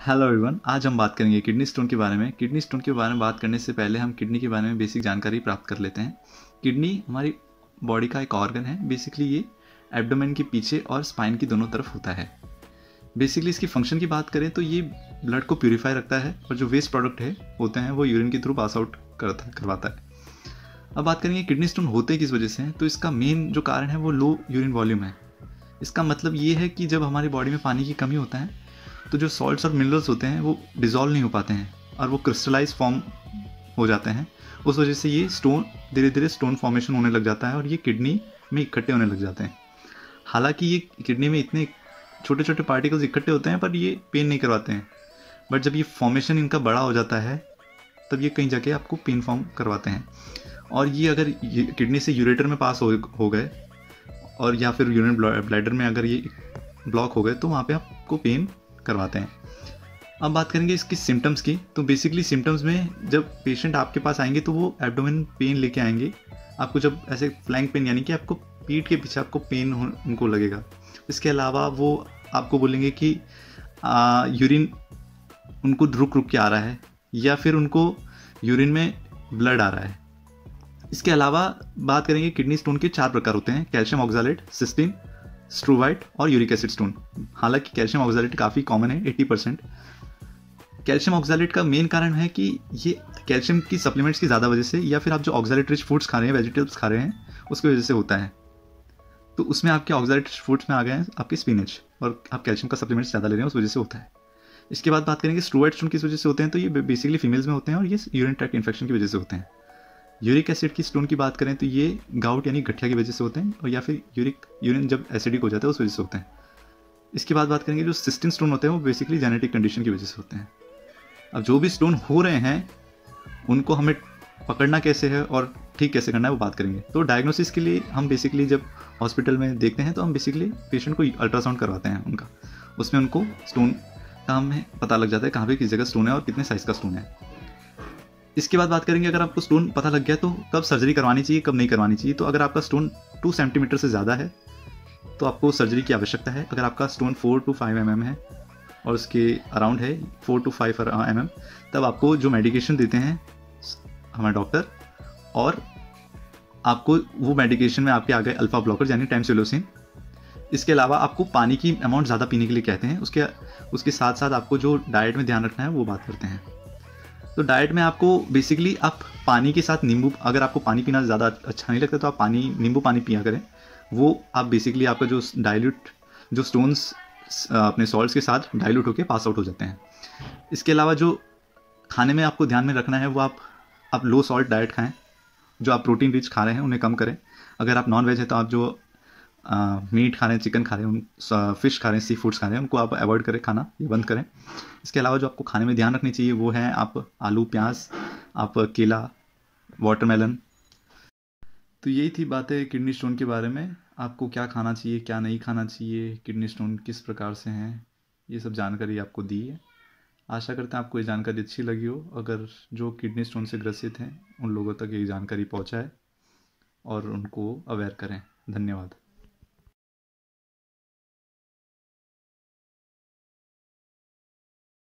Hello everyone, आज हम बात करेंगे किडनी स्टोन के बारे में। किडनी स्टोन के बारे में बात करने से पहले हम किडनी के बारे में बेसिक जानकारी प्राप्त कर लेते हैं। किडनी हमारी बॉडी का एक ऑर्गन है। बेसिकली ये एब्डोमेन के पीछे और स्पाइन की दोनों तरफ होता है। बेसिकली इसकी फंक्शन की बात करें तो ये ब्लड को प्यूरीफाई रखता है और जो वेस्ट प्रोडक्ट है होते हैं वो यूरिन के थ्रू पास आउट करवाता है। अब बात करेंगे किडनी स्टोन होते किस वजह से हैं, तो इसका मेन जो कारण है वो लो यूरिन वॉल्यूम है। इसका मतलब ये है कि जब हमारी बॉडी में पानी की कमी होता है तो जो सॉल्ट्स और मिनरल्स होते हैं वो डिज़ोल्व नहीं हो पाते हैं और वो क्रिस्टलाइज फॉर्म हो जाते हैं। उस वजह से ये स्टोन धीरे धीरे स्टोन फॉर्मेशन होने लग जाता है और ये किडनी में इकट्ठे होने लग जाते हैं। हालांकि ये किडनी में इतने छोटे छोटे पार्टिकल्स इकट्ठे होते हैं पर ये पेन नहीं करवाते हैं। बट जब ये फॉर्मेशन इनका बड़ा हो जाता है तब ये कहीं जाके आपको पेन फॉर्म करवाते हैं। और ये अगर किडनी से यूरेटर में पास हो गए और या फिर यूरिन ब्लैडर में अगर ये ब्लॉक हो गए तो वहाँ पे आपको पेन करवाते हैं। अब बात करेंगे इसकी सिम्टम्स की। तो बेसिकली सिम्टम्स में जब पेशेंट आपके पास आएंगे तो वो एब्डोमेन पेन लेके आएंगे। आपको जब ऐसे फ्लैंक पेन यानी कि आपको पीठ के पीछे आपको पेन उनको लगेगा। इसके अलावा वो आपको बोलेंगे कि यूरिन उनको रुक रुक के आ रहा है या फिर उनको यूरिन में ब्लड आ रहा है। इसके अलावा बात करेंगे किडनी स्टोन के 4 प्रकार होते हैं: कैल्शियम ऑक्सैलेट, सिस्टीन, स्ट्रोवाइट और यूरिक एसिड स्टोन। हालांकि कैल्शियम ऑक्सैलेट काफ़ी कॉमन है, 80%। कैल्शियम ऑक्सैलेट का मेन कारण है कि ये कैल्शियम की सप्लीमेंट्स की ज़्यादा वजह से या फिर आप जो ऑक्सैलेट रिच फूड्स खा रहे हैं, वेजिटेबल्स खा रहे हैं, उसकी वजह से होता है। तो उसमें आपके ऑक्सैलेट रिच फूड्स में आ गए हैं आपके स्पिनच और आप कैल्शियम का सप्लीमेंट्स ज़्यादा ले रहे हैं, उस वजह से होता है। इसके बाद बात करेंगे स्ट्रोवाइट स्टोन किस वजह से होते हैं। तो ये बेसिकली फीमेल्स में होते हैं और ये यूरिन ट्रैक्ट इन्फेक्शन की वजह से होते हैं। यूरिक एसिड की स्टोन की बात करें तो ये गाउट यानी गठिया की वजह से होते हैं और या फिर यूरिन जब एसिडिक हो जाता है उस वजह से होते हैं। इसके बाद बात करेंगे जो सिस्टीन स्टोन होते हैं वो बेसिकली जेनेटिक कंडीशन की वजह से होते हैं। अब जो भी स्टोन हो रहे हैं उनको हमें पकड़ना कैसे है और ठीक कैसे करना है वो बात करेंगे। तो डायग्नोसिस के लिए हम बेसिकली जब हॉस्पिटल में देखते हैं तो हम बेसिकली पेशेंट को अल्ट्रासाउंड करवाते हैं उनका। उसमें उनको स्टोन का हमें पता लग जाता है कहाँ पे किस जगह स्टोन है और कितने साइज़ का स्टोन है। इसके बाद बात करेंगे अगर आपको स्टोन पता लग गया तो कब सर्जरी करवानी चाहिए, कब नहीं करवानी चाहिए। तो अगर आपका स्टोन 2 सेंटीमीटर से ज़्यादा है तो आपको सर्जरी की आवश्यकता है। अगर आपका स्टोन 4 to 5 mm है और उसके अराउंड है 4 to 5 mm, तब आपको जो मेडिकेशन देते हैं हमारे डॉक्टर, और आपको वो मेडिकेशन में आपके आ गए अल्फा ब्लॉकर यानी टाइमसिलोसिन। इसके अलावा आपको पानी की अमाउंट ज़्यादा पीने के लिए कहते हैं। उसके साथ साथ आपको जो डाइट में ध्यान रखना है वो बात करते हैं। तो डाइट में आपको बेसिकली आप पानी के साथ नींबू, अगर आपको पानी पीना ज़्यादा अच्छा नहीं लगता तो आप नींबू पानी पिया करें। वो आप बेसिकली आपका जो जो स्टोन्स अपने सॉल्ट्स के साथ डाइल्यूट होकर पास आउट हो जाते हैं। इसके अलावा जो खाने में आपको ध्यान में रखना है वो आप लो सॉल्ट डाइट खाएं। जो आप प्रोटीन रिच खा रहे हैं उन्हें कम करें। अगर आप नॉन वेज है तो आप जो मीट खा रहे हैं, चिकन खा रहे हैं, फिश खा रहे हैं, सी फूड्स खा रहे हैं, उनको आप अवॉइड करें, खाना ये बंद करें। इसके अलावा जो आपको खाने में ध्यान रखनी चाहिए वो है आप आलू, प्याज, आप केला, वाटरमेलन। तो यही थी बातें किडनी स्टोन के बारे में। आपको क्या खाना चाहिए, क्या नहीं खाना चाहिए, किडनी स्टोन किस प्रकार से हैं, ये सब जानकारी आपको दी है। आशा करते हैं आपको ये जानकारी अच्छी लगी हो। अगर जो किडनी स्टोन से ग्रसित हैं उन लोगों तक ये जानकारी पहुँचाए और उनको अवेयर करें। धन्यवाद।